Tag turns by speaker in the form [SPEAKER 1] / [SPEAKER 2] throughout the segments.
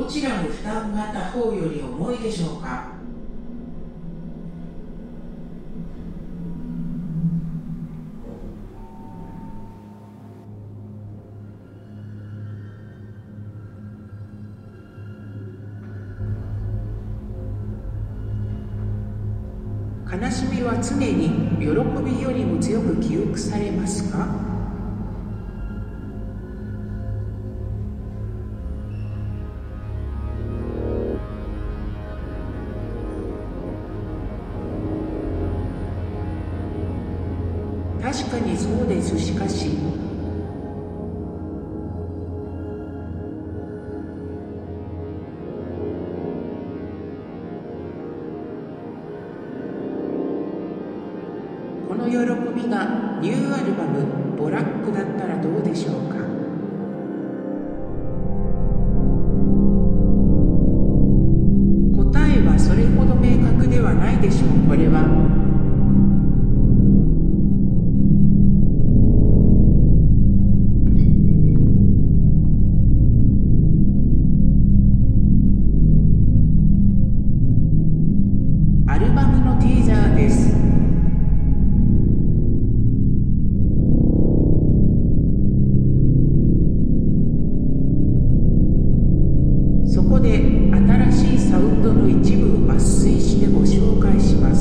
[SPEAKER 1] どちらの負担が他方より重いでしょうか。悲しみは常に喜びよりも強く記憶されますか？確かにそうです。しかしこの喜びがニューアルバム「ボラック」だったらどうでしょうか。答えはそれほど明確ではないでしょう。これはアルバムのティーザーです。そこで新しいサウンドの一部を抜粋してご紹介します。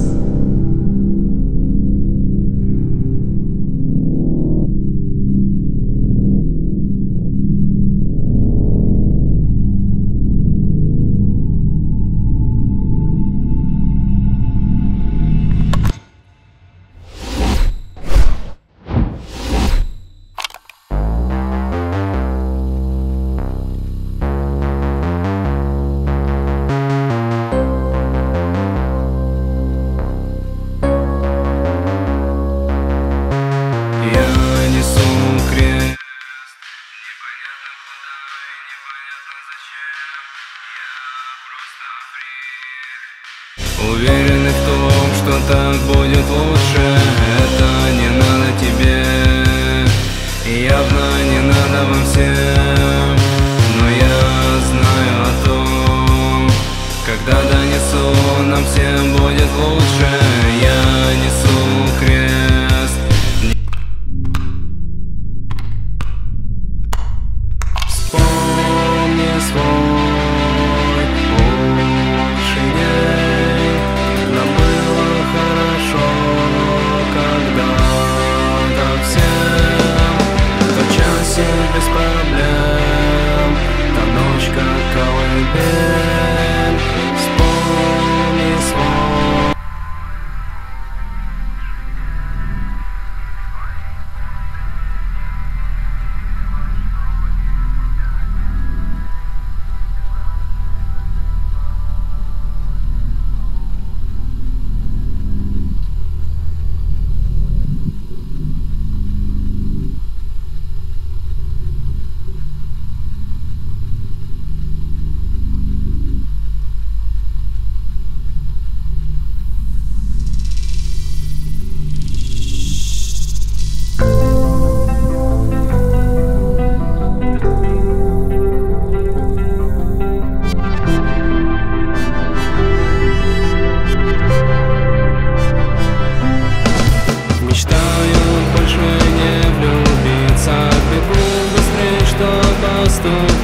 [SPEAKER 2] Уверены в том, что так будет лучше. Это не надо тебе, явно не надо вам всем. Но я знаю о том, когда донесу, нам всем будет лучше. Я несу крест. Вспомни свой лучший день. Нам было хорошо когда-то всем. В тот часе без проблем, та ночь как колыбель. Вспомни свой. Бегу быстрее, чтобы оступить.